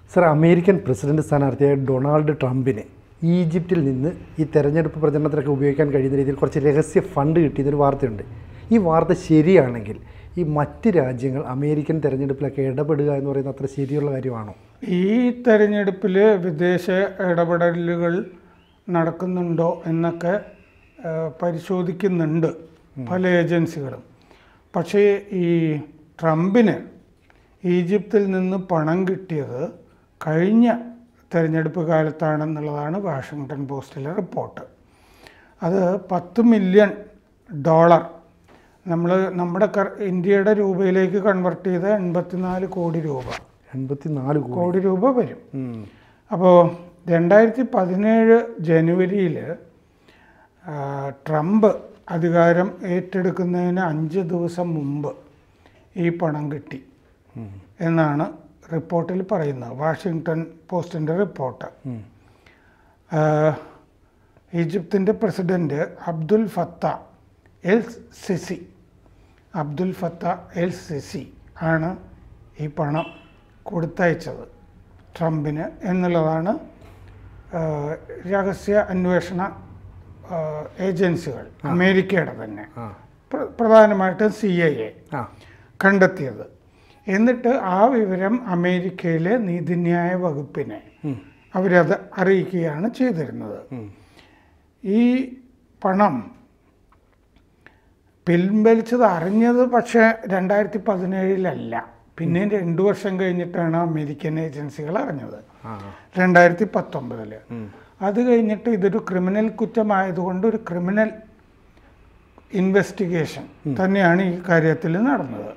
Sir, American president സ്ഥാനാർത്ഥിയായ Donald ട്രംപിന് ഈജിപ്തിൽ നിന്ന് ഈ തെരഞ്ഞെടുപ്പ് പ്രചരണത്തിനൊക്കെ ഉപയോഗിക്കാൻ കഴിയുന്ന രീതിയിൽ കുറച്ച് രഹസ്യ ഫണ്ട് കിട്ടിയെന്നൊരു വാർത്തയുണ്ട്. ഈ വാർത്ത ശരിയാണെങ്കിൽ ഈ മറ്റ് രാജ്യങ്ങൾ അമേരിക്കൻ തെരഞ്ഞെടുപ്പിലൊക്കെ ഇടപെടുക എന്ന് പറയുന്നത് അത്ര ശരിയുള്ള കാര്യമാണോ? ഈ തെരഞ്ഞെടുപ്പിൽ വിദേശ ഇടപെടലുകൾ നടക്കുന്നുണ്ടോ എന്നൊക്കെ പരിശോധിക്കുന്നുണ്ട് പല ഏജൻസികളും. പക്ഷേ ഈ ട്രംപിന് ഈജിപ്തിൽ നിന്ന് പണം കിട്ടിയത് കഴിഞ്ഞ തെരഞ്ഞെടുപ്പ് കാലത്താണെന്നുള്ളതാണ് വാഷിങ്ടൺ പോസ്റ്റിലെ റിപ്പോർട്ട്. അത് $10 മില്യൺ നമ്മുടെ ഇന്ത്യയുടെ രൂപയിലേക്ക് കൺവെർട്ട് ചെയ്ത് 84 കോടി രൂപ. 84 കോടി രൂപ വരും. അപ്പോൾ 2017 ജനുവരിയിൽ ട്രംപ് അധികാരം ഏറ്റെടുക്കുന്നതിന് 5 ദിവസം മുമ്പ് ഈ പണം കിട്ടി എന്നാണ് റിപ്പോർട്ടിൽ പറയുന്നത്, വാഷിങ്ടൺ പോസ്റ്റിൻ്റെ റിപ്പോർട്ട്. ഈജിപ്തിൻ്റെ president Abdul Fattah El Sisi ആണ് ഈ പണം കൊടുത്തയച്ചത് ട്രംപിന് എന്നുള്ളതാണ് രഹസ്യ അന്വേഷണ ഏജൻസികൾ, അമേരിക്കയുടെ തന്നെ, പ്രധാനമായിട്ടും CIA കണ്ടെത്തിയത്. എന്നിട്ട് ആ വിവരം അമേരിക്കയിലെ നീതിന്യായ വകുപ്പിനെ അവരത് അറിയിക്കുകയാണ് ചെയ്തിരുന്നത്. ഈ പണം പിൻവലിച്ചത് അറിഞ്ഞത് പക്ഷേ 2017 പിന്നെ 2 വർഷം കഴിഞ്ഞിട്ടാണ് അമേരിക്കൻ ഏജൻസികൾ അറിഞ്ഞത്, 2019. അത് കഴിഞ്ഞിട്ട് ഇതൊരു ക്രിമിനൽ കുറ്റമായതുകൊണ്ട് ഒരു ക്രിമിനൽ ഇൻവെസ്റ്റിഗേഷൻ തന്നെയാണ് ഈ കാര്യത്തിൽ നടന്നത്.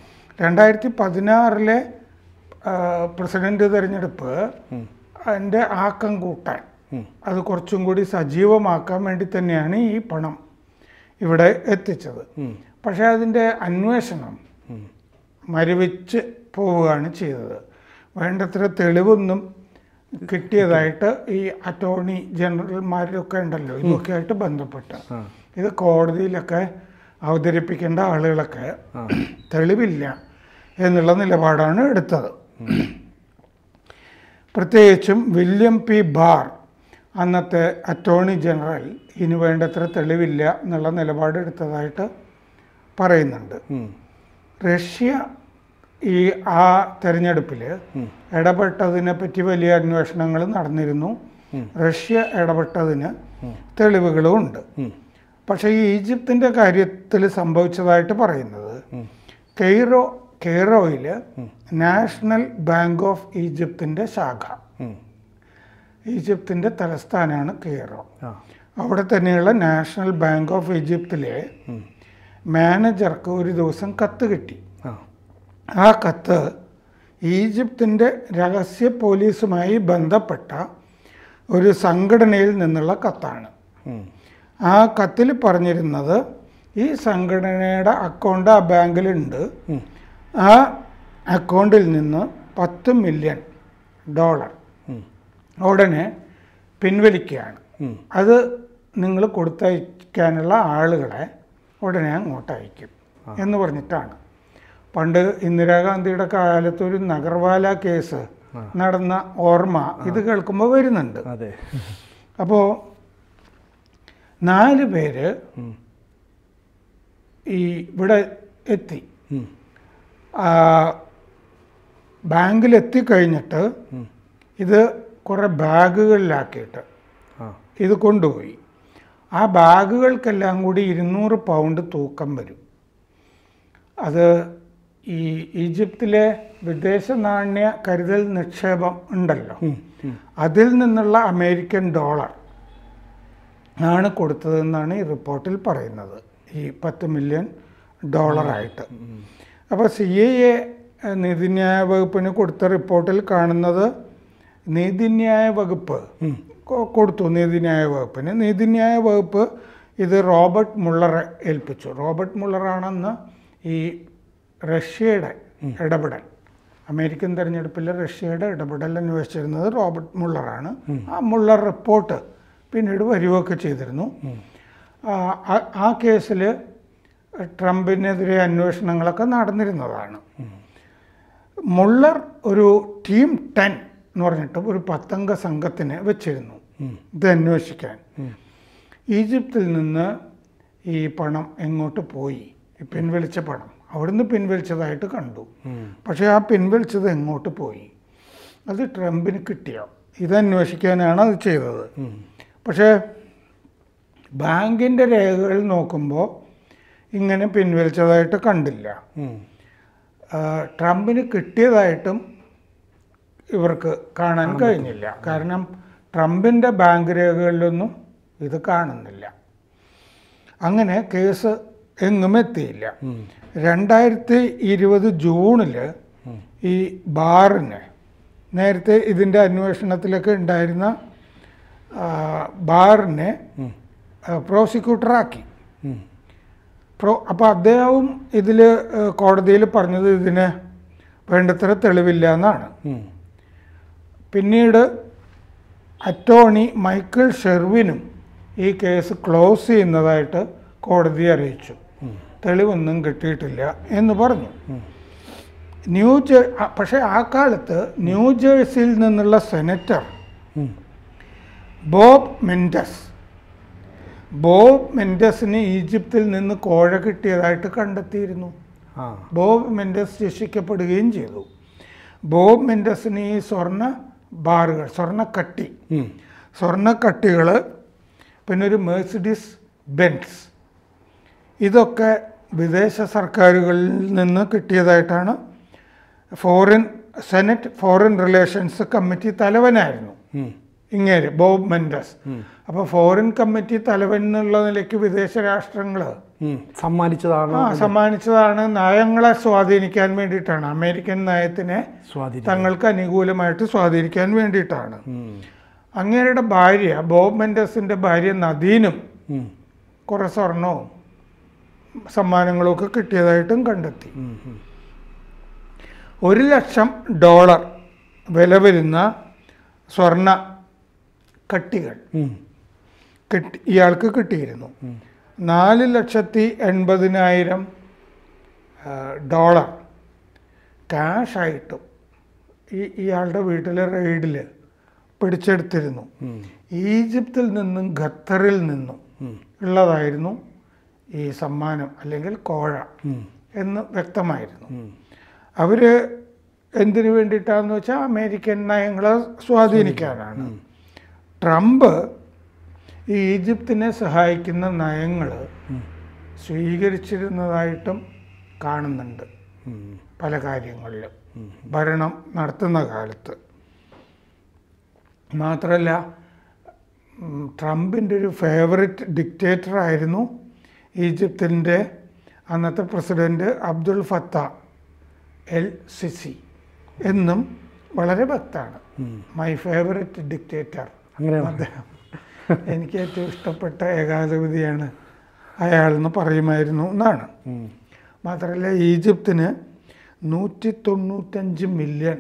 2016 പ്രസിഡന്റ് തെരഞ്ഞെടുപ്പ് അതിൻ്റെ ആക്കം കൂട്ടാൻ, അത് കുറച്ചും കൂടി സജീവമാക്കാൻ വേണ്ടി തന്നെയാണ് ഈ പണം ഇവിടെ എത്തിച്ചത്. പക്ഷേ അതിൻ്റെ അന്വേഷണം മരവിച്ച് പോവുകയാണ് ചെയ്തത്. വേണ്ടത്ര തെളിവൊന്നും കിട്ടിയതായിട്ട് ഈ അറ്റോർണി ജനറൽമാരൊക്കെ ഉണ്ടല്ലോ, ഇതൊക്കെ ആയിട്ട് ബന്ധപ്പെട്ട് ഇത് കോടതിയിലൊക്കെ അവതരിപ്പിക്കേണ്ട ആളുകളൊക്കെ തെളിവില്ല എന്നുള്ള നിലപാടാണ് എടുത്തത്. പ്രത്യേകിച്ചും വില്യം പി ബാർ, അന്നത്തെ അറ്റോർണി ജനറൽ, ഇതിന് വേണ്ടത്ര തെളിവില്ല എന്നുള്ള നിലപാടെടുത്തതായിട്ട് പറയുന്നുണ്ട്. റഷ്യ ആ തെരഞ്ഞെടുപ്പിൽ ഇടപെട്ടതിനെ പറ്റി വലിയ അന്വേഷണങ്ങൾ നടന്നിരുന്നു. റഷ്യ ഇടപെട്ടതിന് തെളിവുകളും ഉണ്ട്. പക്ഷേ ഈ ഈജിപ്തിൻ്റെ കാര്യത്തിൽ സംഭവിച്ചതായിട്ട് പറയുന്നത്, കെയ്റോയിൽ നാഷണൽ ബാങ്ക് ഓഫ് ഈജിപ്തിൻ്റെ ശാഖ, ഈജിപ്തിൻ്റെ തലസ്ഥാനമാണ് കെയ്റോ, അവിടെ തന്നെയുള്ള നാഷണൽ ബാങ്ക് ഓഫ് ഈജിപ്തിലെ മാനേജർക്ക് ഒരു ദിവസം കത്ത് കിട്ടി. ആ കത്ത് ഈജിപ്തിൻ്റെ രഹസ്യ പോലീസുമായി ബന്ധപ്പെട്ട ഒരു സംഘടനയിൽ നിന്നുള്ള കത്താണ്. ആ കത്തിൽ പറഞ്ഞിരുന്നത് ഈ സംഘടനയുടെ അക്കൗണ്ട് ആ ബാങ്കിലുണ്ട്, ആ അക്കൗണ്ടിൽ നിന്ന് $10 മില്യൺ ഉടനെ പിൻവലിക്കുകയാണ്. അത് നിങ്ങൾ കൊടുത്തയക്കാനുള്ള ആളുകളെ ഉടനെ അങ്ങോട്ട് അയക്കും എന്ന് പറഞ്ഞിട്ടാണ്. പണ്ട് ഇന്ദിരാഗാന്ധിയുടെ കാലത്ത് ഒരു നഗർവാല കേസ് നടന്ന ഓർമ്മ ഇത് കേൾക്കുമ്പോൾ വരുന്നുണ്ട്. അപ്പോൾ 4 പേര് ഇവിടെ എത്തി, ബാങ്കിലെത്തിക്കഴിഞ്ഞിട്ട് ഇത് കുറേ ബാഗുകളിലാക്കിയിട്ട് ഇത് കൊണ്ടുപോയി. ആ ബാഗുകൾക്കെല്ലാം കൂടി 200 പൗണ്ട് തൂക്കം വരും. അത് ഈ ഈജിപ്തിലെ വിദേശ നാണ്യ കരുതൽ നിക്ഷേപം ഉണ്ടല്ലോ, അതിൽ നിന്നുള്ള അമേരിക്കൻ ഡോളർ ആണ് കൊടുത്തതെന്നാണ് ഈ റിപ്പോർട്ടിൽ പറയുന്നത്, ഈ $10 മില്യൺ ആയിട്ട്. അപ്പോൾ CIA നീതിന്യായ വകുപ്പിന് കൊടുത്ത റിപ്പോർട്ടിൽ കാണുന്നത്, നീതിന്യായ വകുപ്പ് കൊടുത്തു നീതിന്യായ വകുപ്പിന്. നീതിന്യായ വകുപ്പ് ഇത് റോബർട്ട് മുള്ളറെ ഏൽപ്പിച്ചു. റോബർട്ട് മുള്ളറാണെന്ന് ഈ റഷ്യയുടെ ഇടപെടൽ, അമേരിക്കൻ തെരഞ്ഞെടുപ്പിൽ റഷ്യയുടെ ഇടപെടൽ അന്വേഷിച്ചിരുന്നത് റോബർട്ട് മുള്ളറാണ്. ആ മുള്ളർ റിപ്പോർട്ട് പിന്നീട് വരികയൊക്കെ ചെയ്തിരുന്നു. ആ കേസിൽ ട്രംപിനെതിരെ അന്വേഷണങ്ങളൊക്കെ നടന്നിരുന്നതാണ്. മുള്ളർ ഒരു ടീം 10 എന്ന് പറഞ്ഞിട്ട് ഒരു 10 അംഗ സംഘത്തിനെ വെച്ചിരുന്നു ഇത് അന്വേഷിക്കാൻ. ഈജിപ്തിൽ നിന്ന് ഈ പണം എങ്ങോട്ട് പോയി, ഈ പിൻവലിച്ച പണം അവിടുന്ന് പിൻവലിച്ചതായിട്ട് കണ്ടു. പക്ഷേ ആ പിൻവലിച്ചത് എങ്ങോട്ട് പോയി, അത് ട്രംപിന് കിട്ടിയോ, ഇതന്വേഷിക്കാനാണ് അത് ചെയ്തത്. പക്ഷേ ബാങ്കിൻ്റെ രേഖകൾ നോക്കുമ്പോൾ ഇങ്ങനെ പിൻവലിച്ചതായിട്ട് കണ്ടില്ല. ട്രംപിന് കിട്ടിയതായിട്ടും ഇവർക്ക് കാണാൻ കഴിഞ്ഞില്ല. കാരണം ട്രംപിൻ്റെ ബാങ്ക് രേഖകളിലൊന്നും ഇത് കാണുന്നില്ല. അങ്ങനെ കേസ് എങ്ങും എത്തിയില്ല. 2020 ജൂണിൽ ഈ ബാറിന്, നേരത്തെ ഇതിൻ്റെ അന്വേഷണത്തിലൊക്കെ ഉണ്ടായിരുന്ന ബാറിനെ പ്രോസിക്യൂട്ടറാക്കി. അപ്പോൾ അദ്ദേഹവും ഇതിൽ കോടതിയിൽ പറഞ്ഞത് ഇതിന് വേണ്ടത്ര തെളിവില്ല എന്നാണ്. പിന്നീട് അറ്റോർണി മൈക്കിൾ ഷെർവിനും ഈ കേസ് ക്ലോസ് ചെയ്യുന്നതായിട്ട് കോടതിയെ അറിയിച്ചു. തെളിവൊന്നും കിട്ടിയിട്ടില്ല എന്ന് പറഞ്ഞു. പക്ഷേ ആ കാലത്ത് ന്യൂജേഴ്സിയിൽ നിന്നുള്ള സെനറ്റർ ബോബ് മെൻഡസിന് ഈജിപ്തിൽ നിന്ന് കോഴ കിട്ടിയതായിട്ട് കണ്ടെത്തിയിരുന്നു. ബോബ് മെൻഡസ് ശിക്ഷിക്കപ്പെടുകയും ചെയ്തു. ബോബ് മെൻഡസിന് ഈ ബാറുകൾ, സ്വർണ്ണക്കട്ടികൾ, പിന്നെ ഒരു മെഴ്സിഡീസ് ബെൻസ്, ഇതൊക്കെ വിദേശ സർക്കാരുകളിൽ നിന്ന് കിട്ടിയതായിട്ടാണ്. സെനറ്റ് ഫോറിൻ റിലേഷൻസ് കമ്മിറ്റി തലവനായിരുന്നു ഇങ്ങേര് ബോബ് മെൻഡസ്. അപ്പോൾ ഫോറിൻ കമ്മിറ്റി തലവൻ എന്നുള്ള നിലയ്ക്ക് വിദേശ രാഷ്ട്രങ്ങൾ സമ്മാനിച്ചതാണ്. നയങ്ങളെ സ്വാധീനിക്കാൻ വേണ്ടിയിട്ടാണ്, അമേരിക്കൻ നയത്തിനെ തങ്ങൾക്ക് അനുകൂലമായിട്ട് സ്വാധീനിക്കാൻ വേണ്ടിയിട്ടാണ്. അങ്ങേരുടെ ഭാര്യ, ബോബ് മെൻഡസിൻ്റെ ഭാര്യ നദീനും കുറേ സ്വർണവും സമ്മാനങ്ങളും ഒക്കെ കിട്ടിയതായിട്ടും കണ്ടെത്തി. $1,00,000 വില വരുന്ന സ്വർണ്ണ കട്ടികൾ ഇയാൾക്ക് കിട്ടിയിരുന്നു. $4,80,000 ക്യാഷായിട്ടും ഇയാളുടെ വീട്ടിലെ റെയ്ഡിൽ പിടിച്ചെടുത്തിരുന്നു. ഈജിപ്തിൽ നിന്നും ഖത്തറിൽ നിന്നും ഉള്ളതായിരുന്നു ഈ സമ്മാനം അല്ലെങ്കിൽ കോഴ എന്ന് വ്യക്തമായിരുന്നു. അവർ എന്തിനു വേണ്ടിയിട്ടാണെന്ന് വെച്ചാൽ അമേരിക്കൻ നയങ്ങളെ സ്വാധീനിക്കാനാണ്. ട്രംപ് ഈ ഈജിപ്തിനെ സഹായിക്കുന്ന നയങ്ങൾ സ്വീകരിച്ചിരുന്നതായിട്ടും കാണുന്നുണ്ട് പല കാര്യങ്ങളിലും ഭരണം നടത്തുന്ന കാലത്ത്. മാത്രമല്ല ട്രംപിൻ്റെ ഒരു ഫേവററ്റ് ഡിക്റ്റേറ്ററായിരുന്നു ഈജിപ്തിൻ്റെ അന്നത്തെ president Abdul Fattah El Sisi എന്നും വളരെ വ്യക്തമാണ്. മൈ ഫേവററ്റ് ഡിക്റ്റേറ്റർ, അദ്ദേഹം എനിക്ക് ഏറ്റവും ഇഷ്ടപ്പെട്ട ഏകാധിപതിയാണ് അയാളെന്ന് പറയുമായിരുന്നു എന്നാണ്. മാത്രമല്ല ഈജിപ്തിന് $195 മില്യൺ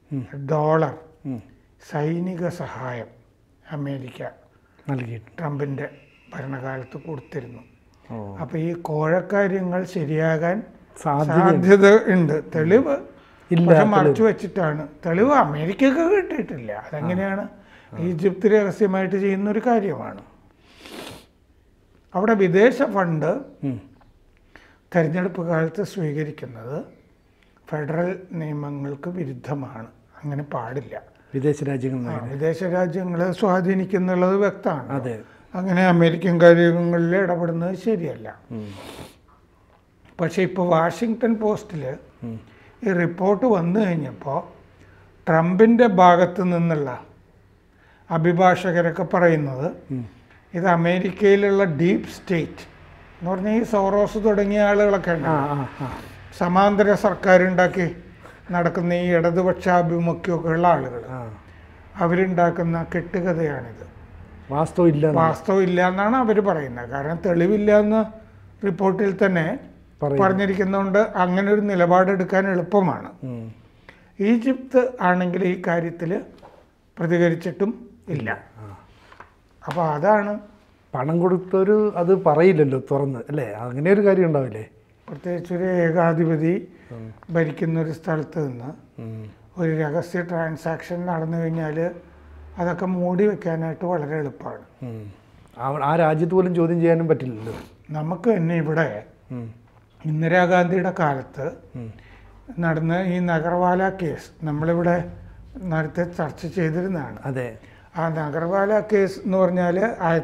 സൈനിക സഹായം അമേരിക്ക ട്രംപിൻ്റെ ഭരണകാലത്ത് കൊടുത്തിരുന്നു. അപ്പോൾ ഈ കോഴക്കാര്യങ്ങൾ ശരിയാകാൻ സാധ്യത ഉണ്ട്. തെളിവ് മറച്ചു വെച്ചിട്ടാണ്. തെളിവ് അമേരിക്കക്ക് കിട്ടിയിട്ടില്ല. അതെങ്ങനെയാണ്? ഈജിപ്ത് രഹസ്യമായിട്ട് ചെയ്യുന്ന ഒരു കാര്യമാണ്. അവിടെ വിദേശ ഫണ്ട് തെരഞ്ഞെടുപ്പ് കാലത്ത് സ്വീകരിക്കുന്നത് ഫെഡറൽ നിയമങ്ങൾക്ക് വിരുദ്ധമാണ്. അങ്ങനെ പാടില്ല. വിദേശ രാജ്യങ്ങളെ സ്വാധീനിക്കുന്നുള്ളത് വ്യക്തമാണ്. അങ്ങനെ അമേരിക്കൻ കാര്യങ്ങളിൽ ഇടപെടുന്നത് ശരിയല്ല. പക്ഷേ ഇപ്പോൾ വാഷിങ്ടൺ പോസ്റ്റിൽ ഈ റിപ്പോർട്ട് വന്നു കഴിഞ്ഞപ്പോൾ ട്രംപിൻ്റെ ഭാഗത്ത് നിന്നുള്ള അഭിഭാഷകരൊക്കെ പറയുന്നത് ഇത് അമേരിക്കയിലുള്ള ഡീപ്പ് സ്റ്റേറ്റ് എന്ന് പറഞ്ഞാൽ ഈ സോറോസ് തുടങ്ങിയ ആളുകളൊക്കെ ഉണ്ട്, സമാന്തര സർക്കാരുണ്ടാക്കി നടക്കുന്ന ഈ ഇടതുപക്ഷാഭിമുഖ്യമൊക്കെ ഉള്ള ആളുകൾ, അവരുണ്ടാക്കുന്ന കെട്ടുകഥയാണിത്. വാസ്തവമില്ല എന്നാണ് അവർ പറയുന്നത്. കാരണം തെളിവില്ല എന്ന് റിപ്പോർട്ടിൽ തന്നെ പറഞ്ഞിരിക്കുന്നതുകൊണ്ട് അങ്ങനെ ഒരു നിലപാടെടുക്കാൻ എളുപ്പമാണ്. ഈജിപ്ത് ആണെങ്കിൽ ഈ കാര്യത്തിൽ പ്രതികരിച്ചിട്ടും ഇല്ല. അപ്പോൾ അതാണ് പണം കൊടുത്തൊരു അത് പറയില്ലല്ലോ തുറന്ന്, അല്ലേ? അങ്ങനെ ഒരു കാര്യം ഉണ്ടാവില്ലേ? പ്രത്യേകിച്ചൊരു ഏകാധിപതി ഭരിക്കുന്ന ഒരു സ്ഥലത്ത് നിന്ന് ഒരു രഹസ്യ ട്രാൻസാക്ഷൻ നടന്നു കഴിഞ്ഞാൽ അതൊക്കെ മൂടി വെക്കാനായിട്ട് വളരെ എളുപ്പമാണ്. ആ രാജ്യത്ത് പോലും ചോദ്യം ചെയ്യാനും പറ്റില്ലല്ലോ. നമുക്ക് തന്നെ ഇവിടെ ഇന്ദിരാഗാന്ധിയുടെ കാലത്ത് നടന്ന ഈ നഗർവാല കേസ് നമ്മളിവിടെ നേരത്തെ ചർച്ച ചെയ്തിരുന്നതാണ്. അതെ. ആ നഗർവാല കേസ് എന്ന് പറഞ്ഞാൽ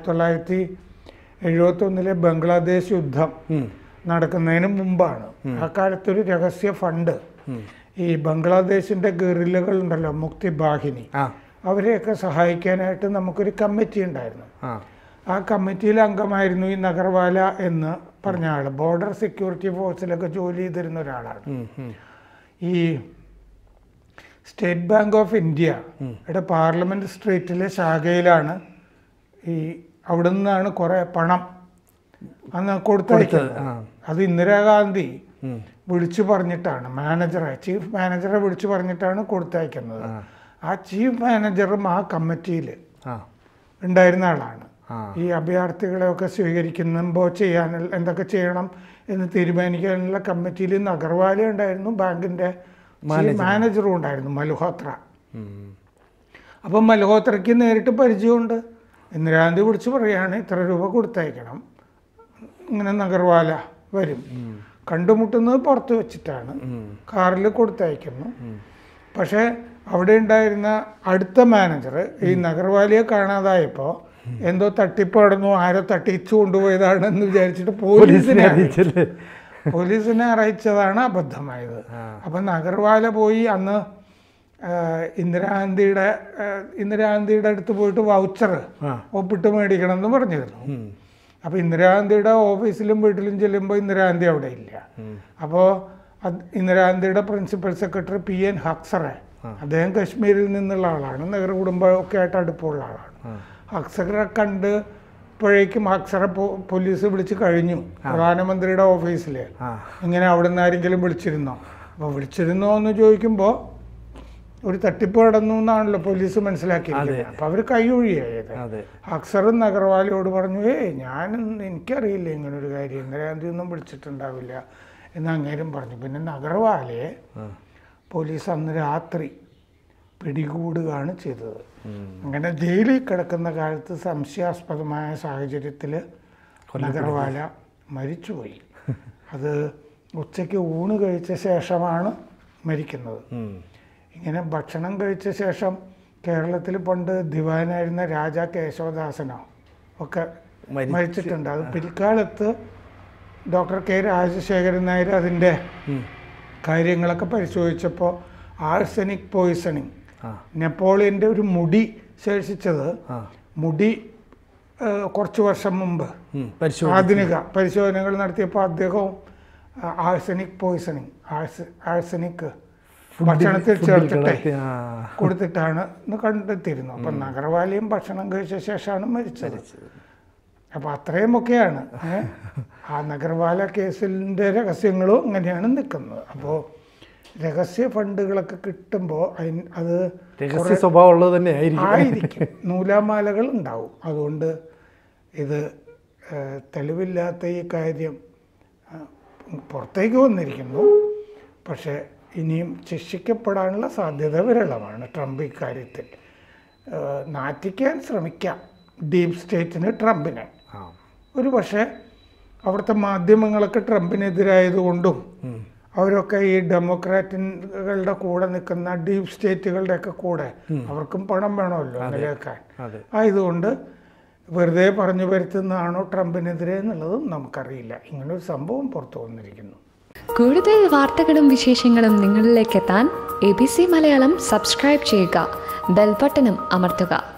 1971 ബംഗ്ലാദേശ് യുദ്ധം നടക്കുന്നതിന് മുമ്പാണ്. ആ കാലത്തൊരു രഹസ്യ ഫണ്ട് ഈ ബംഗ്ലാദേശിൻ്റെ ഗറില്ലകൾ ഉണ്ടല്ലോ, മുക്തി ബാഹിനി, അവരെയൊക്കെ സഹായിക്കാനായിട്ട് നമുക്കൊരു കമ്മിറ്റി ഉണ്ടായിരുന്നു. ആ കമ്മിറ്റിയിൽ അംഗമായിരുന്നു ഈ നഗർവാല എന്ന് പറഞ്ഞ ആൾ. ബോർഡർ സെക്യൂരിറ്റി ഫോഴ്സിലൊക്കെ ജോലി ചെയ്തിരുന്ന ഒരാളാണ്. ഈ സ്റ്റേറ്റ് ബാങ്ക് ഓഫ് ഇന്ത്യയുടെ പാർലമെന്റ് സ്ട്രീറ്റിലെ ശാഖയിലാണ് ഈ അവിടെ നിന്നാണ് കുറേ പണം അന്ന് കൊടുത്തയക്കുന്നത്. അത് ഇന്ദിരാഗാന്ധി വിളിച്ചു പറഞ്ഞിട്ടാണ് ചീഫ് മാനേജറെ വിളിച്ചു പറഞ്ഞിട്ടാണ് കൊടുത്തയക്കുന്നത്. ആ ചീഫ് മാനേജറും ആ കമ്മിറ്റിയിൽ ഉണ്ടായിരുന്ന ആളാണ്. ഈ അഭയാർത്ഥികളെയൊക്കെ സ്വീകരിക്കുമ്പോൾ എന്തൊക്കെ ചെയ്യണം എന്ന് തീരുമാനിക്കാനുള്ള കമ്മിറ്റിയിൽ നഗർവാല ഉണ്ടായിരുന്നു, ബാങ്കിൻ്റെ മാനേജറും ഉണ്ടായിരുന്നു, മൽഹോത്ര. അപ്പം മൽഹോത്രയ്ക്ക് നേരിട്ട് പരിചയമുണ്ട്. ഇന്ദിരാഗാന്ധി വിളിച്ച് പറയുകയാണ് ഇത്ര രൂപ കൊടുത്തയക്കണം, ഇങ്ങനെ നഗർവാല വരും. കണ്ടുമുട്ടുന്നത് പുറത്ത് വെച്ചിട്ടാണ്, കാറിൽ കൊടുത്തയക്കുന്നു. പക്ഷേ അവിടെ ഉണ്ടായിരുന്ന അടുത്ത മാനേജർ ഈ നഗർവാലയെ കാണാതായപ്പോൾ എന്തോ തട്ടിപ്പ് നടന്നു, ആരോ തട്ടിച്ചു കൊണ്ടുപോയതാണെന്ന് വിചാരിച്ചിട്ട് പോലീസിനെ അറിയിച്ചതാണ് അബദ്ധമായത്. അപ്പം നഗർവാല പോയി അന്ന് ഇന്ദിരാഗാന്ധിയുടെ അടുത്ത് പോയിട്ട് വൗച്ചർ ഒപ്പിട്ട് മേടിക്കണം എന്ന് പറഞ്ഞിരുന്നു. അപ്പോൾ ഇന്ദിരാഗാന്ധിയുടെ ഓഫീസിലും വീട്ടിലും ചെല്ലുമ്പോൾ ഇന്ദിരാഗാന്ധി അവിടെ ഇല്ല. അപ്പോൾ ഇന്ദിരാഗാന്ധിയുടെ പ്രിൻസിപ്പൽ സെക്രട്ടറി PN ഹക്സറെ, അദ്ദേഹം കശ്മീരിൽ നിന്നുള്ള ആളാണ്, നെഹ്റു കുടുംബമൊക്കെ ആയിട്ട് അടുപ്പമുള്ള ആളാണ്. ഹക്സറെ കണ്ടപ്പോഴേക്കും ഹക്സറെ പോലീസ് വിളിച്ച് കഴിഞ്ഞു പ്രധാനമന്ത്രിയുടെ ഓഫീസിൽ. ഇങ്ങനെ അവിടെ നിന്ന് ആരെങ്കിലും വിളിച്ചിരുന്നോ? അപ്പോൾ വിളിച്ചിരുന്നോ എന്ന് ചോദിക്കുമ്പോൾ ഒരു തട്ടിപ്പ് നടന്നു എന്നാണല്ലോ പോലീസ് മനസ്സിലാക്കിയത്. അപ്പം അവർ കൈയൊഴിയായത്. ഹക്സറും നഗർവാലയോട് പറഞ്ഞു, എനിക്കറിയില്ല ഇങ്ങനൊരു കാര്യം, ഇന്ദിരാഗാന്ധി ഒന്നും വിളിച്ചിട്ടുണ്ടാവില്ല എന്ന് അങ്ങേരും പറഞ്ഞു. പിന്നെ നഗർവാലയെ പോലീസ് അന്ന് രാത്രി പിടികൂടുകയാണ് ചെയ്തത്. അങ്ങനെ ജയിലിൽ കിടക്കുന്ന കാലത്ത് സംശയാസ്പദമായ സാഹചര്യത്തിൽ നഗർവാല മരിച്ചുപോയി. അത് ഉച്ചയ്ക്ക് ഊണ് കഴിച്ച ശേഷമാണ് മരിക്കുന്നത്. ഇങ്ങനെ ഭക്ഷണം കഴിച്ച ശേഷം കേരളത്തിൽ പണ്ട് ദിവാനായിരുന്ന രാജാ കേശവദാസനോ ഒക്കെ മരിച്ചിട്ടുണ്ട്. അത് പിൽക്കാലത്ത് ഡോക്ടർ K. രാജശേഖരൻ നായർ അതിൻ്റെ കാര്യങ്ങളൊക്കെ പരിശോധിച്ചപ്പോൾ ആഴ്സനിക് പോയിസണിങ്, നെപ്പോളിയൻ്റെ ഒരു മുടി ശേഷിച്ചത്, മുടി കുറച്ച് വർഷം മുമ്പ് ആധുനിക പരിശോധനകൾ നടത്തിയപ്പോൾ അദ്ദേഹവും ആഴ്സനിക് പോയിസണിങ്, ആഴ്സനിക് ഭക്ഷണത്തിൽ ചേർത്തിട്ട് കൊടുത്തിട്ടാണ് കണ്ടെത്തിയിരുന്നു. അപ്പം നഗർവാലയും ഭക്ഷണം കഴിച്ച ശേഷമാണ് മരിച്ചത്. അപ്പം അത്രയുമൊക്കെയാണ് ആ നഗർവാല കേസിൻ്റെ രഹസ്യങ്ങളും അങ്ങനെയാണ് നിൽക്കുന്നത്. അപ്പോൾ രഹസ്യ ഫണ്ടുകളൊക്കെ കിട്ടുമ്പോൾ അത് രഹസ്യ സ്വഭാവമുള്ളത് തന്നെ ആയിരിക്കും, നൂലാമാലകൾ ഉണ്ടാവും. അതുകൊണ്ട് ഇത് തെളിവില്ലാത്ത ഈ കാര്യം പുറത്തേക്ക് വന്നിരിക്കുന്നു. പക്ഷേ ഇനിയും ശിക്ഷിക്കപ്പെടാനുള്ള സാധ്യത വിരളമാണ് ട്രംപ് ഇക്കാര്യത്തിൽ. നാറ്റിക്കാൻ ശ്രമിക്കാം ഡീപ് സ്റ്റേറ്റിന് ട്രംപിനെ. ഒരു പക്ഷേ അവിടുത്തെ മാധ്യമങ്ങളൊക്കെ ട്രംപിനെതിരായതുകൊണ്ടും അവരൊക്കെ ഈ ഡെമോക്രാറ്റുകളുടെ കൂടെ നിൽക്കുന്ന ഡീപ് സ്റ്റേറ്റുകളുടെയൊക്കെ കൂടെ അവർക്കും പണം വേണമല്ലോ നിലനിൽക്കാൻ. ആയതുകൊണ്ട് വെറുതെ പറഞ്ഞു വരുത്തുന്നതാണോ ട്രംപിനെതിരെ എന്നുള്ളതും നമുക്കറിയില്ല. ഇങ്ങനൊരു സംഭവം പുറത്തു വന്നിരിക്കുന്നു. കൂടുതൽ വാർത്തകളും വിശേഷങ്ങളും നിങ്ങളിലേക്ക് എത്താൻ ABC മലയാളം സബ്സ്ക്രൈബ് ചെയ്യുക, ബെൽ ബട്ടണും അമർത്തുക.